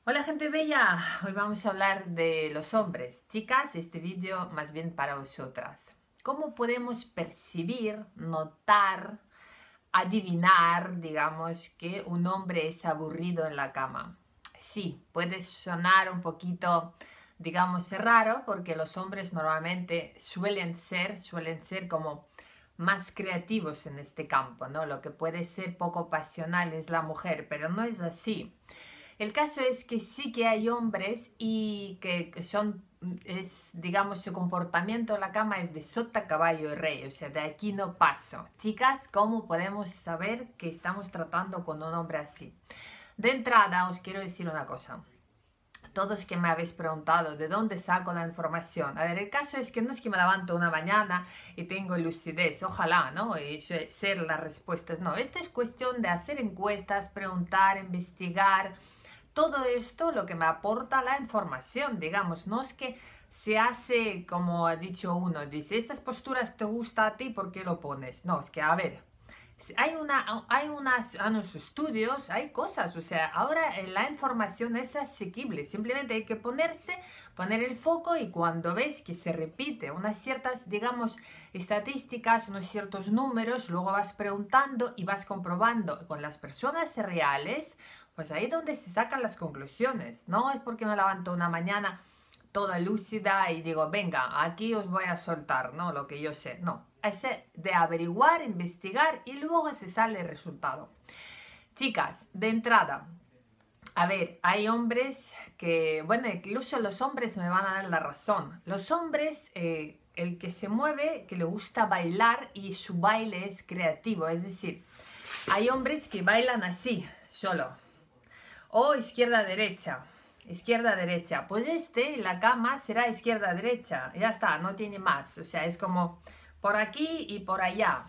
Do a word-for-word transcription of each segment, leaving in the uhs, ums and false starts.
Hola gente bella, hoy vamos a hablar de los hombres. Chicas, este vídeo más bien para vosotras. ¿Cómo podemos percibir, notar, adivinar, digamos, que un hombre es aburrido en la cama? Sí, puede sonar un poquito, digamos, raro porque los hombres normalmente suelen ser, suelen ser como más creativos en este campo, ¿no? Lo que puede ser poco pasional es la mujer, pero no es así. El caso es que sí que hay hombres y que, que son, es, digamos, su comportamiento en la cama es de sota, caballo y rey, o sea, de aquí no paso. Chicas, ¿cómo podemos saber que estamos tratando con un hombre así? De entrada, os quiero decir una cosa. Todos que me habéis preguntado de dónde saco la información. A ver, el caso es que no es que me levanto una mañana y tengo lucidez, ojalá, ¿no? Y ser las respuestas, no. Esto es cuestión de hacer encuestas, preguntar, investigar. Todo esto lo que me aporta la información, digamos, no es que se hace como ha dicho uno, dice, estas posturas te gusta a ti, ¿por qué lo pones? No, es que a ver, hay, una, hay unas, unos estudios, hay cosas, o sea, ahora la información es asequible, simplemente hay que ponerse, poner el foco y cuando ves que se repite unas ciertas, digamos, estadísticas, unos ciertos números, luego vas preguntando y vas comprobando con las personas reales, pues ahí es donde se sacan las conclusiones. No es porque me levanto una mañana toda lúcida y digo, venga, aquí os voy a soltar, ¿no? Lo que yo sé. No, es de averiguar, investigar y luego se sale el resultado. Chicas, de entrada, a ver, hay hombres que, bueno, incluso los hombres me van a dar la razón. Los hombres, eh, el que se mueve, que le gusta bailar y su baile es creativo, es decir, hay hombres que bailan así, solo, o izquierda-derecha, izquierda-derecha. Pues este, la cama será izquierda-derecha, ya está, no tiene más. O sea, es como por aquí y por allá.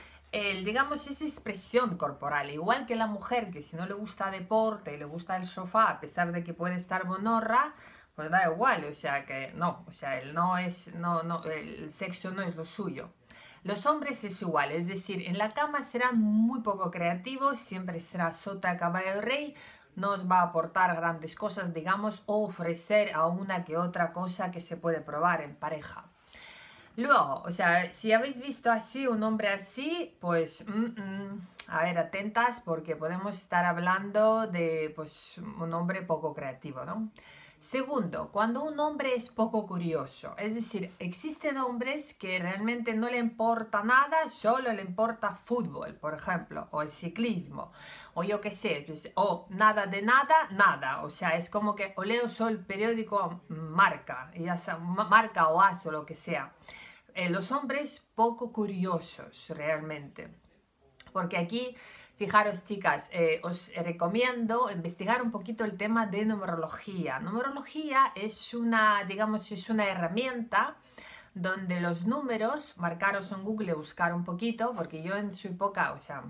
El, digamos, es expresión corporal, igual que la mujer, que si no le gusta deporte y le gusta el sofá, a pesar de que puede estar bonorra, pues da igual, o sea que no, o sea, el, no es, no, no, el sexo no es lo suyo. Los hombres es igual, es decir, en la cama serán muy poco creativos, siempre será sota, caballo, rey, no os va a aportar grandes cosas, digamos, o ofrecer a una que otra cosa que se puede probar en pareja. Luego, o sea, si habéis visto así, un hombre así, pues, mm, mm, a ver, atentas porque podemos estar hablando de, pues, un hombre poco creativo, ¿no? Segundo, cuando un hombre es poco curioso, es decir, existen hombres que realmente no le importa nada, solo le importa fútbol, por ejemplo, o el ciclismo, o yo qué sé, pues, o nada de nada, nada, o sea, es como que o leo solo el periódico Marca, ya sea, Marca o As o lo que sea. Eh, los hombres poco curiosos realmente, porque aquí, fijaros chicas, eh, os recomiendo investigar un poquito el tema de numerología. Numerología es una, digamos, es una herramienta donde los números, marcaros en Google, buscar un poquito, porque yo en su época, o sea,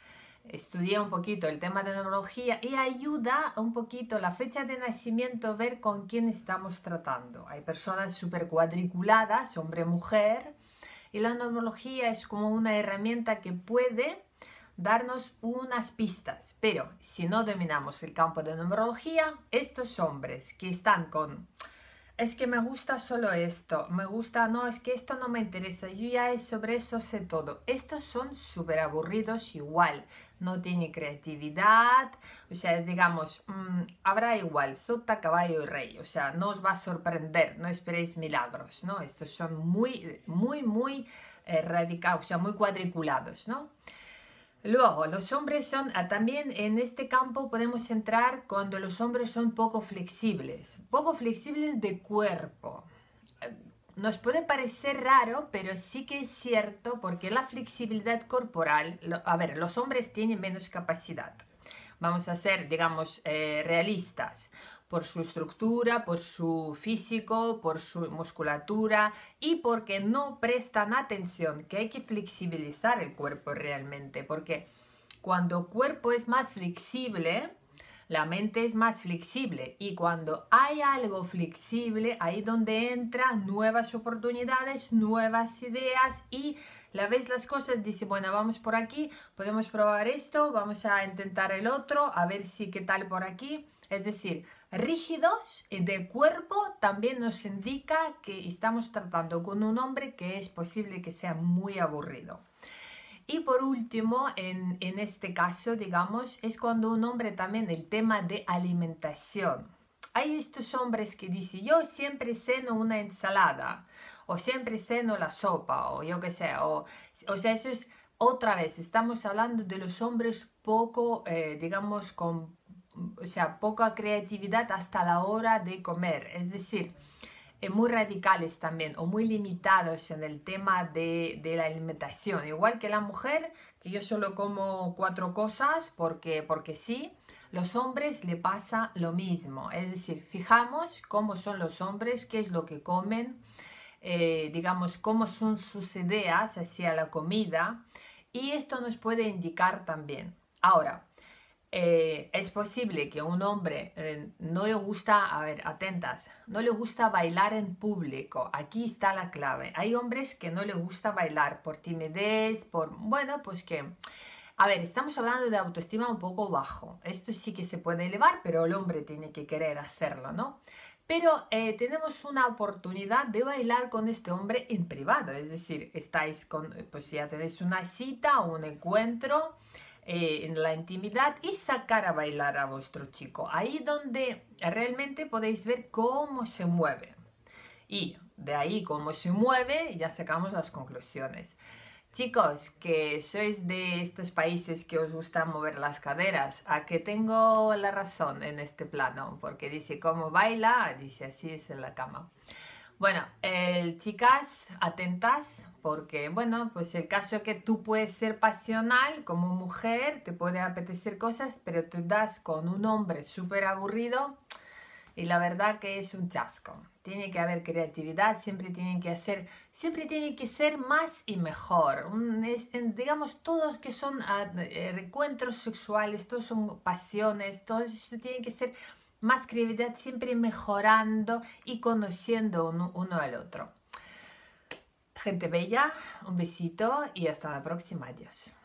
estudié un poquito el tema de numerología y ayuda un poquito la fecha de nacimiento, ver con quién estamos tratando. Hay personas súper cuadriculadas, hombre-mujer, y la numerología es como una herramienta que puede darnos unas pistas, pero si no dominamos el campo de numerología, estos hombres que están con es que me gusta solo esto, me gusta, no, es que esto no me interesa, yo ya sobre eso sé todo. Estos son súper aburridos igual, no tiene creatividad, o sea, digamos, mmm, habrá igual, sota, caballo y rey, o sea, no os va a sorprender, no esperéis milagros, ¿no? Estos son muy, muy, muy eh, radicados, o sea, muy cuadriculados, ¿no? Luego, los hombres son, ah, también en este campo podemos entrar cuando los hombres son poco flexibles, poco flexibles de cuerpo. Nos puede parecer raro, pero sí que es cierto porque la flexibilidad corporal, lo, a ver, los hombres tienen menos capacidad. Vamos a ser, digamos, eh, realistas por su estructura, por su físico, por su musculatura y porque no prestan atención que hay que flexibilizar el cuerpo realmente, porque cuando el cuerpo es más flexible, la mente es más flexible y cuando hay algo flexible, ahí donde entran nuevas oportunidades, nuevas ideas y la ves las cosas, dice, bueno, vamos por aquí, podemos probar esto, vamos a intentar el otro, a ver si qué tal por aquí. Es decir, rígidos y de cuerpo también nos indica que estamos tratando con un hombre que es posible que sea muy aburrido. Y por último, en, en este caso, digamos, es cuando un hombre también, el tema de alimentación. Hay estos hombres que dicen, yo siempre ceno una ensalada, o siempre ceno la sopa, o yo qué sé, o, o sea, eso es, otra vez, estamos hablando de los hombres poco, eh, digamos, con, o sea, poca creatividad hasta la hora de comer, es decir, eh, muy radicales también, o muy limitados en el tema de, de la alimentación, igual que la mujer, que yo solo como cuatro cosas porque, porque sí. Los hombres le pasa lo mismo, es decir, fijamos cómo son los hombres, qué es lo que comen, eh, digamos, cómo son sus ideas hacia la comida, y esto nos puede indicar también. Ahora, eh, es posible que a un hombre eh, no le gusta, a ver, atentas, no le gusta bailar en público. Aquí está la clave. Hay hombres que no le gusta bailar por timidez, por, bueno, pues que... A ver, estamos hablando de autoestima un poco bajo. Esto sí que se puede elevar, pero el hombre tiene que querer hacerlo, ¿no? Pero eh, tenemos una oportunidad de bailar con este hombre en privado. Es decir, estáis con, pues ya tenéis una cita o un encuentro eh, en la intimidad y sacar a bailar a vuestro chico. Ahí donde realmente podéis ver cómo se mueve. Y de ahí cómo se mueve ya sacamos las conclusiones. Chicos, que sois de estos países que os gusta mover las caderas, a que tengo la razón en este plano, porque dice cómo baila, dice así es en la cama. Bueno, eh, chicas, atentas, porque bueno, pues el caso que tú puedes ser pasional como mujer, te puede apetecer cosas, pero te das con un hombre súper aburrido. Y la verdad que es un chasco. Tiene que haber creatividad, siempre tienen que hacer, siempre tiene que ser más y mejor. Un, es, digamos, todos que son uh, encuentros sexuales, todos son pasiones, todo eso tiene que ser más creatividad, siempre mejorando y conociendo uno, uno al otro. Gente bella, un besito y hasta la próxima. Adiós.